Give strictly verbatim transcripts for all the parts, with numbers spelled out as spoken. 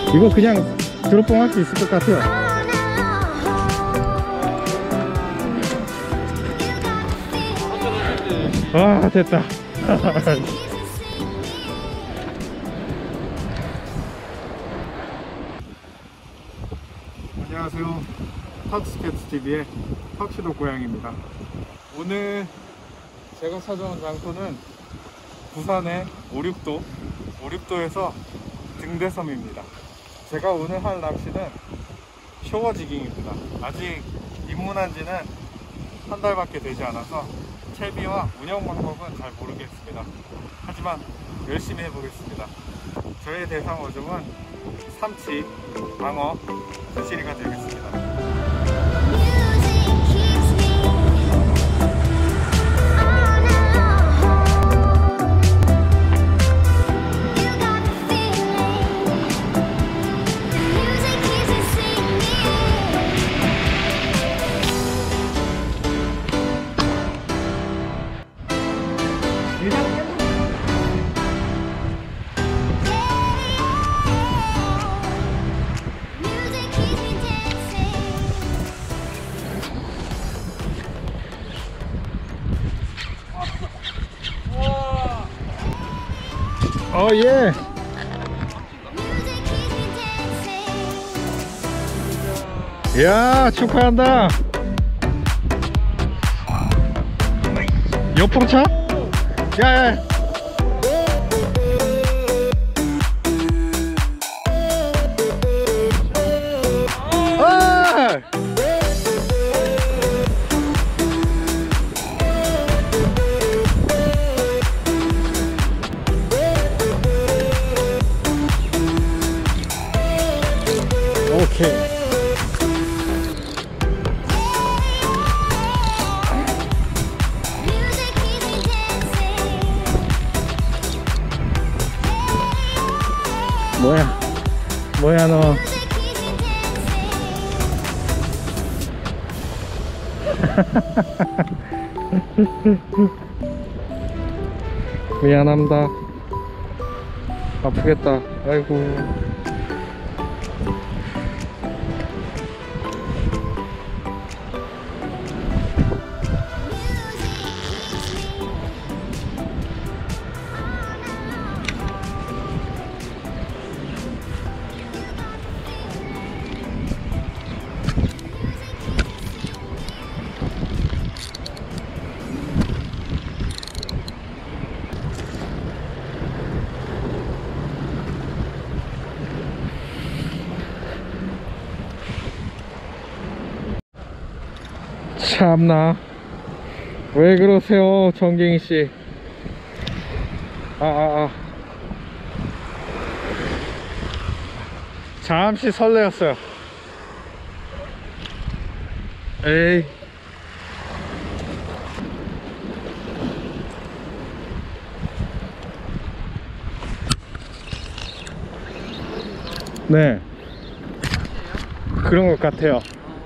이거 그냥 드롭봉 할 수 있을 것 같아요. 아, 됐다. 안녕하세요. 탁스캐츠티비의 탁시도 고양입니다. 오늘 제가 찾아온 장소는 부산의 오륙도 오륙도에서 등대섬입니다. 제가 오늘 할 낚시는 쇼어지깅입니다. 아직 입문한 지는 한 달밖에 되지 않아서 채비와 운영 방법은 잘 모르겠습니다. 하지만 열심히 해보겠습니다. 저의 대상 어종은 삼치, 방어, 부시리가 되겠습니다. 어, 예. 이야, 축하한다. 옆으로 차? 야, 야. 아! 오케이. 뭐야? 뭐야 너? 미안합니다. 아프겠다. 아이고. 참나, 왜 그러세요, 정갱이씨. 아아아 잠시 설레었어요. 에이. 네, 그런 것 같아요.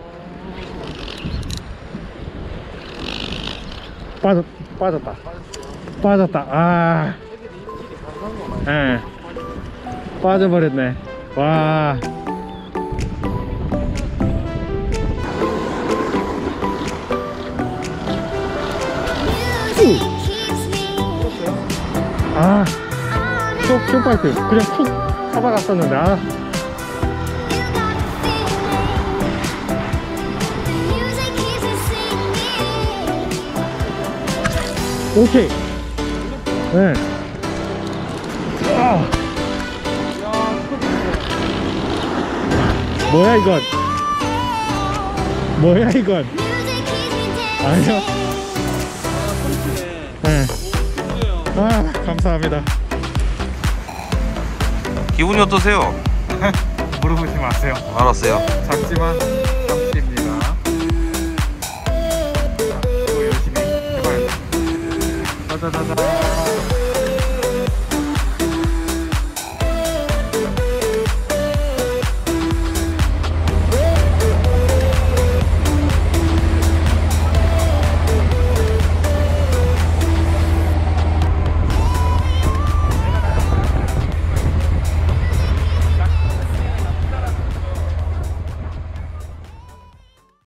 빠졌, 빠졌다. 빠졌다. 아. 예. 네. 빠져버렸네. 와. 아. 쇼, 쇼파이트. 그냥 툭 잡아갔었는데. 아. 오케이. 네. 아. 뭐야 이건? 뭐야 이건? 아니요. 네. 아, 감사합니다. 기분이 어떠세요? 물어보지 마세요. 알았어요. 작지만 삼치입니다. 또 열심히 해봐야겠다. 짜자자자.